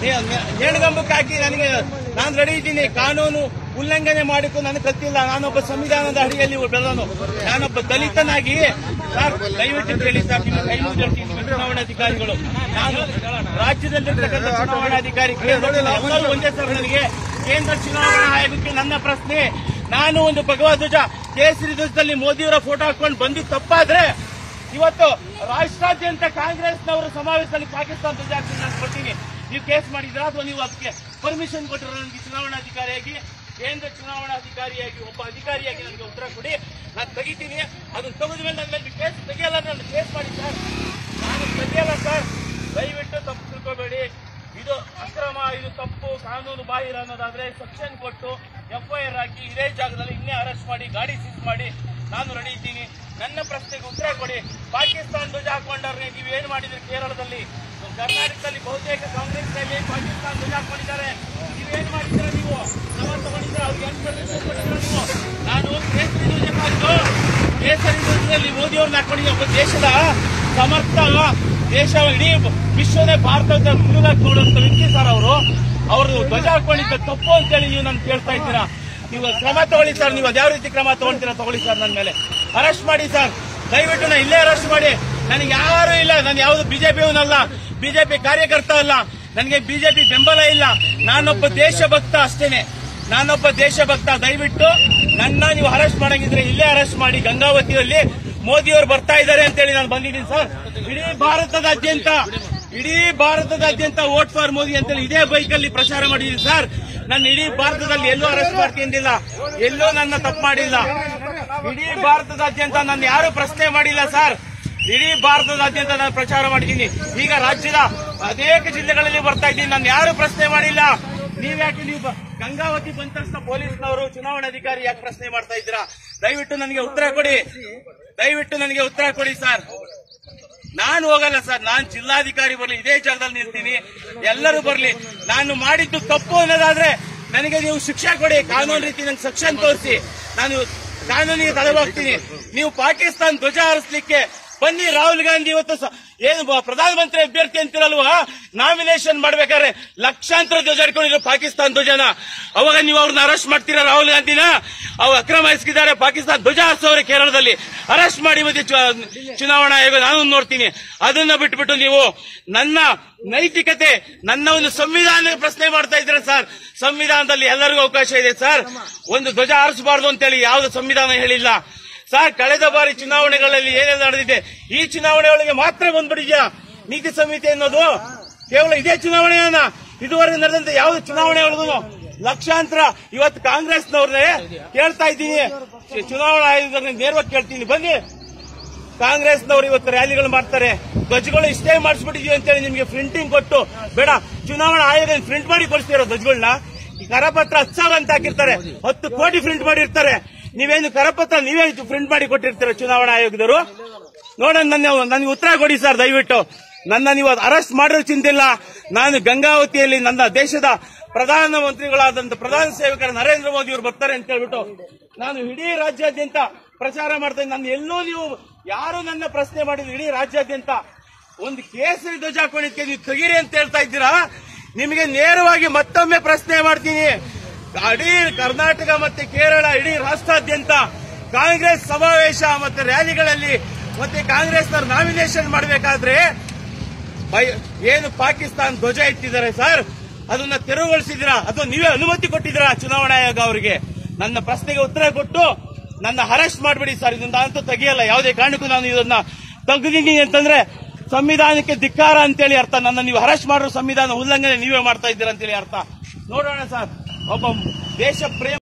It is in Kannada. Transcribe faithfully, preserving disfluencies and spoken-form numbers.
ನೇಣುಗಂಬಕ್ಕೆ ಹಾಕಿ ನನಗೆ ನಾನು ರೆಡಿ ಇದ್ದೀನಿ. ಕಾನೂನು ಉಲ್ಲಂಘನೆ ಮಾಡಿದ್ದು ನನಗೆ ಗೊತ್ತಿಲ್ಲ. ನಾನೊಬ್ಬ ಸಂವಿಧಾನದ ಅಡಿಯಲ್ಲಿ ಬೆಳೆದನು. ನಾನೊಬ್ಬ ದಲಿತನಾಗಿ ಸರ್ ದಯವಿಟ್ಟು ಕೇಳಿ ಸರ್, ನಿಮ್ಮ ಕೈ ಮುಗಿದು ಚುನಾವಣಾಧಿಕಾರಿಗಳು, ನಾನು ರಾಜ್ಯದಲ್ಲಿರ್ತಕ್ಕಂಥ ಚುನಾವಣಾಧಿಕಾರಿ ಎಲ್ಲರೂ ಒಂದೇ ಸರ್. ನನಗೆ ಕೇಂದ್ರ ಚುನಾವಣಾ ಆಯೋಗಕ್ಕೆ ನನ್ನ ಪ್ರಶ್ನೆ, ನಾನು ಒಂದು ಭಗವದ್ ಧ್ವಜ ಕೇಸರಿ ಧ್ವಜದಲ್ಲಿ ಮೋದಿಯವರ ಫೋಟೋ ಹಾಕೊಂಡು ಬಂದಿದ್ದು ತಪ್ಪಾದ್ರೆ ಇವತ್ತು ರಾಷ್ಟ್ರಾದ್ಯಂತ ಕಾಂಗ್ರೆಸ್ನವರು ಸಮಾವೇಶದಲ್ಲಿ ಪಾಕಿಸ್ತಾನ ಧ್ವಜ ಹಾಕಿ ನಾನು ಕೊಡ್ತೀನಿ. ನೀವು ಕೇಸ್ ಮಾಡಿದ್ರ ಅಥವಾ ನೀವು ಅದಕ್ಕೆ ಪರ್ಮಿಷನ್ ಕೊಟ್ಟಿರೋ ನನಗೆ ಚುನಾವಣಾಧಿಕಾರಿಯಾಗಿ, ಕೇಂದ್ರ ಚುನಾವಣಾಧಿಕಾರಿಯಾಗಿ, ಒಬ್ಬ ಅಧಿಕಾರಿಯಾಗಿ ನನಗೆ ಉತ್ತರ ಕೊಡಿ. ನಾನು ತೆಗಿತೀನಿ. ಅದನ್ನು ತೆಗೆದ ಮೇಲೆ ನನ್ನ ಮೇಲೆ ಕೇಸ್ ತೆಗಿಯಲ್ಲ. ನಾನು ಕೇಸ್ ಮಾಡಿ ಸರ್, ನಾನು ತೆಗಿಯಲ್ಲ ಸರ್. ದಯವಿಟ್ಟು ತಪ್ಪು ತಿಳ್ಕೋಬೇಡಿ. ಇದು ಅಕ್ರಮ, ಇದು ತಪ್ಪು, ಕಾನೂನು ಬಾಹಿರ ಅನ್ನೋದಾದ್ರೆ ಸೆಕ್ಷನ್ ಕೊಟ್ಟು ಎಫ್ಐಆರ್ ಹಾಕಿ ಇದೇ ಜಾಗದಲ್ಲಿ ಇನ್ನೇ ಅರೆಸ್ಟ್ ಮಾಡಿ ಗಾಡಿ ಸೀಸ್ ಮಾಡಿ ನಾನು ರೆಡಿ ಇದ್ದೀನಿ. ನನ್ನ ಪ್ರಶ್ನೆಗೆ ಉತ್ತರ ಕೊಡಿ. ಪಾಕಿಸ್ತಾನ ಧ್ವಜ ಹಾಕೊಂಡ್ರೆ ನೀವು ಏನ್ ಮಾಡಿದ್ರಿ? ಕೇರಳದಲ್ಲಿ, ಕರ್ನಾಟಕದಲ್ಲಿ ಬಹುತೇಕ ಕಾಂಗ್ರೆಸ್ನಲ್ಲಿ ಪಾಕಿಸ್ತಾನ ಧ್ವಜ ಹಾಕೊಂಡಿದ್ದಾರೆ. ನೀವೇನ್ ಮಾಡಿದ್ದೀರಾ? ನೀವು ಕ್ರಮ ತಗೊಂಡಿದ್ರೆ ಅವ್ರಿಗೆ ನೀವು. ನಾನು ಕೇಸರಿ ಧ್ವಜ ಹಾಕಿದ್ದು, ಕೇಸರಿ ಧ್ವಜದಲ್ಲಿ ಮೋದಿ ಅವ್ರನ್ನ ಹಾಕೊಂಡಿದ್ದೆ. ಒಬ್ಬ ದೇಶದ ಸಮರ್ಥ, ದೇಶ ಇಡೀ ವಿಶ್ವನೇ ಭಾರತದ ಮುಳುಗಾಕಿ ನೋಡುವಂತ ವ್ಯಕ್ತಿ ಸರ್ ಅವರು. ಅವರು ಧ್ವಜ ಹಾಕೊಂಡಿದ್ದ ತಪ್ಪು ಅಂತೇಳಿ ನೀವು ನಾನು ಕೇಳ್ತಾ ಇದ್ದೀರಾ? ನೀವು ಕ್ರಮ ತಗೊಳ್ಳಿ ಸರ್. ನೀವು ಅದ್ಯಾವ ರೀತಿ ಕ್ರಮ ತಗೊಳ್ತೀರಾ ತಗೊಳ್ಳಿ ಸರ್. ನನ್ನ ಮೇಲೆ ಅರೆಸ್ಟ್ ಮಾಡಿ ಸರ್, ದಯವಿಟ್ಟು ನಾ ಇಲ್ಲೇ ಅರೆಸ್ಟ್ ಮಾಡಿ. ನನಗೆ ಯಾರು ಇಲ್ಲ. ನಾನು ಯಾವುದು ಬಿಜೆಪಿಯವನಲ್ಲ, ಬಿಜೆಪಿ ಕಾರ್ಯಕರ್ತ ಅಲ್ಲ, ನನಗೆ ಬಿಜೆಪಿ ಬೆಂಬಲ ಇಲ್ಲ. ನಾನೊಬ್ಬ ದೇಶಭಕ್ತ ಅಷ್ಟೇನೆ, ನಾನೊಬ್ಬ ದೇಶಭಕ್ತ. ದಯವಿಟ್ಟು ನನ್ನ ನೀವು ಅರೆಸ್ಟ್ ಮಾಡಂಗಿದ್ರೆ ಇಲ್ಲೇ ಅರೆಸ್ಟ್ ಮಾಡಿ. ಗಂಗಾವತಿಯಲ್ಲಿ ಮೋದಿಯವರು ಬರ್ತಾ ಇದ್ದಾರೆ ಅಂತೇಳಿ ನಾನು ಬಂದಿದ್ದೀನಿ ಸರ್. ಇಡೀ ಭಾರತದಾದ್ಯಂತ ಇಡೀ ಭಾರತದಾದ್ಯಂತ ವೋಟ್ ಫಾರ್ ಮೋದಿ ಅಂತೇಳಿ ಇದೇ ಬೈಕಲ್ಲಿ ಪ್ರಚಾರ ಮಾಡಿದ್ದೀನಿ ಸರ್. ನಾನು ಇಡೀ ಭಾರತದಲ್ಲಿ ಎಲ್ಲೂ ಅರೆಸ್ಟ್ ಮಾಡ್ಕೊಂಡಿಲ್ಲ, ಎಲ್ಲೂ ನನ್ನ ತಪ್ಪು ಮಾಡಿಲ್ಲ. ಇಡೀ ಭಾರತದಾದ್ಯಂತ ನನ್ನ ಯಾರು ಪ್ರಶ್ನೆ ಮಾಡಿಲ್ಲ ಸರ್. ಇಡೀ ಭಾರತದಾದ್ಯಂತ ನಾನು ಪ್ರಚಾರ ಮಾಡಿದ್ದೀನಿ. ಈಗ ರಾಜ್ಯದ ಅನೇಕ ಜಿಲ್ಲೆಗಳಲ್ಲಿ ಬರ್ತಾ ಇದ್ದೀನಿ. ನಾನು ಯಾರು ಪ್ರಶ್ನೆ ಮಾಡಿಲ್ಲ. ನೀವ್ಯಾಕೆ ನೀವು ಗಂಗಾವತಿ ಬಂದ ತಕ್ಷಣ ಪೊಲೀಸ್ನವರು ಚುನಾವಣಾಧಿಕಾರಿ ಯಾಕೆ ಪ್ರಶ್ನೆ ಮಾಡ್ತಾ ಇದ್ದೀರಾ? ದಯವಿಟ್ಟು ನನಗೆ ಉತ್ತರ ಕೊಡಿ. ದಯವಿಟ್ಟು ನನಗೆ ಉತ್ತರ ಕೊಡಿ ಸರ್. ನಾನು ಹೋಗಲ್ಲ ಸರ್. ನಾನು ಜಿಲ್ಲಾಧಿಕಾರಿ ಬರ್ಲಿ, ಇದೇ ಜಾಗದಲ್ಲಿ ನಿಲ್ತೀನಿ. ಎಲ್ಲರೂ ಬರ್ಲಿ. ನಾನು ಮಾಡಿದ್ದು ತಪ್ಪು ಅನ್ನೋದಾದ್ರೆ ನನಗೆ ನೀವು ಶಿಕ್ಷೆ ಕೊಡಿ. ಕಾನೂನು ರೀತಿ ನಂಗೆ ಸೆಕ್ಷನ್ ತೋರಿಸಿ, ನಾನು ಕಾನೂನಿಗೆ ತಲೆಬಾಗ್ತೀನಿ. ನೀವು ಪಾಕಿಸ್ತಾನ ಧ್ವಜ ಹಾರಿಸಲಿಕ್ಕೆ ಬನ್ನಿ. ರಾಹುಲ್ ಗಾಂಧಿ ಇವತ್ತು ಏನು ಪ್ರಧಾನಮಂತ್ರಿ ಅಭ್ಯರ್ಥಿ ಅಂತಿರಲ್ವಾ, ನಾಮಿನೇಷನ್ ಮಾಡ್ಬೇಕಾದ್ರೆ ಲಕ್ಷಾಂತರ ಧ್ವಜ ಹಿಡ್ಕೊಂಡಿರೋ ಪಾಕಿಸ್ತಾನ ಧ್ವಜನ, ಅವಾಗ ನೀವು ಅವ್ರನ್ನ ಅರೆಸ್ಟ್ ಮಾಡ್ತೀರಾ? ರಾಹುಲ್ ಗಾಂಧಿನ ಅವ್ರು ಅಕ್ರಮ ಎಸಗಿದ್ದಾರೆ. ಪಾಕಿಸ್ತಾನ ಧ್ವಜ ಹಾರಿಸೋರೆ ಕೇರಳದಲ್ಲಿ, ಅರೆಸ್ಟ್ ಮಾಡಿ. ಮತ್ತೆ ಚುನಾವಣಾ ಆಯೋಗ ನಾನು ನೋಡ್ತೀನಿ. ಅದನ್ನ ಬಿಟ್ಬಿಟ್ಟು ನೀವು ನನ್ನ ನೈತಿಕತೆ, ನನ್ನ ಒಂದು ಸಂವಿಧಾನ ಪ್ರಶ್ನೆ ಮಾಡ್ತಾ ಇದ್ದೀರಾ ಸರ್. ಸಂವಿಧಾನದಲ್ಲಿ ಎಲ್ಲರಿಗೂ ಅವಕಾಶ ಇದೆ ಸರ್. ಒಂದು ಧ್ವಜ ಹಾರಿಸಬಾರ್ದು ಅಂತೇಳಿ ಯಾವ್ದು ಸಂವಿಧಾನ ಹೇಳಿಲ್ಲ ಸರ್. ಕಳೆದ ಬಾರಿ ಚುನಾವಣೆಗಳಲ್ಲಿ ಏನೆಲ್ಲ ನಡೆದಿದೆ, ಈ ಚುನಾವಣೆ ಒಳಗೆ ಮಾತ್ರ ಬಂದ್ಬಿಟ್ಟಿದ್ಯಾ ನೀತಿ ಸಂಹಿತೆ ಅನ್ನೋದು? ಕೇವಲ ಇದೇ ಚುನಾವಣೆಯನ್ನ, ಇದುವರೆಗೆ ನಡೆದಂತ ಯಾವ್ದು ಚುನಾವಣೆ ಒಳಗೂ ಲಕ್ಷಾಂತರ. ಇವತ್ತು ಕಾಂಗ್ರೆಸ್ನವ್ರನ್ನೇ ಕೇಳ್ತಾ ಇದ್ದೀನಿ, ಚುನಾವಣಾ ಆಯೋಗದ ನೇರವಾಗಿ ಕೇಳ್ತೀನಿ, ಬನ್ನಿ. ಕಾಂಗ್ರೆಸ್ನವರು ಇವತ್ತು ರ್ಯಾಲಿಗಳು ಮಾಡ್ತಾರೆ, ಧ್ವಜಗಳು ಇಷ್ಟೇ ಮಾಡಿಸ್ಬಿಟ್ಟಿದೀವಿ ಅಂತೇಳಿ ನಿಮ್ಗೆ ಪ್ರಿಂಟಿಂಗ್ ಕೊಟ್ಟು, ಬೇಡ ಚುನಾವಣಾ ಆಯೋಗ ಪ್ರಿಂಟ್ ಮಾಡಿ ಕೊಡಿಸ್ತಿರೋ ಧ್ವಜಗಳನ್ನ. ಈ ಕರಪತ್ರ ಹತ್ತು ಸಾವಿರ ಅಂತ ಹಾಕಿರ್ತಾರೆ, ಹತ್ತು ಕೋಟಿ ಪ್ರಿಂಟ್ ಮಾಡಿರ್ತಾರೆ. ನೀವೇನು ಕರಪತ್ರ ನೀವೇ ಪ್ರಿಂಟ್ ಮಾಡಿ ಕೊಟ್ಟಿರ್ತೀರ ಚುನಾವಣಾ ಆಯೋಗದವರು? ನೋಡೋಣ, ನನ್ನ ನನಗೆ ಉತ್ತರ ಕೊಡಿ ಸರ್. ದಯವಿಟ್ಟು ನನ್ನ ನೀವು ಅರೆಸ್ಟ್ ಮಾಡಿರೋ ಚಿಂತೆ ಇಲ್ಲ. ನಾನು ಗಂಗಾವತಿಯಲ್ಲಿ ನನ್ನ ದೇಶದ ಪ್ರಧಾನಮಂತ್ರಿಗಳಾದಂತ ಪ್ರಧಾನ ಸೇವಕರ ನರೇಂದ್ರ ಮೋದಿ ಅವರು ಬರ್ತಾರೆ ಅಂತ ಹೇಳ್ಬಿಟ್ಟು ನಾನು ಇಡೀ ರಾಜ್ಯಾದ್ಯಂತ ಪ್ರಚಾರ ಮಾಡ್ತೇನೆ. ನನ್ನ ಎಲ್ಲೂ ನೀವು ಯಾರು ನನ್ನ ಪ್ರಶ್ನೆ ಮಾಡಿದ್ರು. ಇಡೀ ರಾಜ್ಯಾದ್ಯಂತ ಒಂದು ಕೇಸರಿ ಧ್ವಜ ಹಾಕೊಂಡಿದ್ದಕ್ಕೆ ನೀವು ತೆಗೀರಿ ಅಂತ ಹೇಳ್ತಾ ಇದ್ದೀರಾ? ನಿಮಗೆ ನೇರವಾಗಿ ಮತ್ತೊಮ್ಮೆ ಪ್ರಶ್ನೆ ಮಾಡ್ತೀನಿ. ಇಡೀ ಕರ್ನಾಟಕ ಮತ್ತೆ ಕೇರಳ, ಇಡೀ ರಾಷ್ಟ್ರಾದ್ಯಂತ ಕಾಂಗ್ರೆಸ್ ಸಮಾವೇಶ ಮತ್ತೆ ರ್ಯಾಲಿಗಳಲ್ಲಿ ಮತ್ತೆ ಕಾಂಗ್ರೆಸ್ನವ್ರು ನಾಮಿನೇಷನ್ ಮಾಡಬೇಕಾದ್ರೆ ಏನು ಪಾಕಿಸ್ತಾನ ಧ್ವಜ ಇಟ್ಟಿದ್ದಾರೆ ಸರ್, ಅದನ್ನ ತೆರವುಗೊಳಿಸಿದಿರಾ ಅಥವಾ ನೀವೇ ಅನುಮತಿ ಕೊಟ್ಟಿದ್ದೀರಾ ಚುನಾವಣಾ ಆಯೋಗ ಅವರಿಗೆ? ನನ್ನ ಪ್ರಶ್ನೆಗೆ ಉತ್ತರ ಕೊಟ್ಟು ನನ್ನ ಅರೆಸ್ಟ್ ಮಾಡಬೇಡಿ ಸರ್. ಇದನ್ನ ಅಂತೂ ತೆಗೆಯಲ್ಲ, ಯಾವುದೇ ಕಾರಣಕ್ಕೂ ನಾನು ಇದನ್ನ ತೆಗೆದಿದ್ದೀನಿ ಅಂತಂದ್ರೆ ಸಂವಿಧಾನಕ್ಕೆ ಧಿಕ್ಕಾರ ಅಂತೇಳಿ ಅರ್ಥ. ನನ್ನ ನೀವು ಅರೆಸ್ಟ್ ಮಾಡೋ ಸಂವಿಧಾನ ಉಲ್ಲಂಘನೆ ನೀವೇ ಮಾಡ್ತಾ ಇದ್ದೀರಾ ಅಂತೇಳಿ ಅರ್ಥ. ನೋಡೋಣ ಸರ್, ಒಬ್ಬ ದೇಶ ಪ್ರೇಮ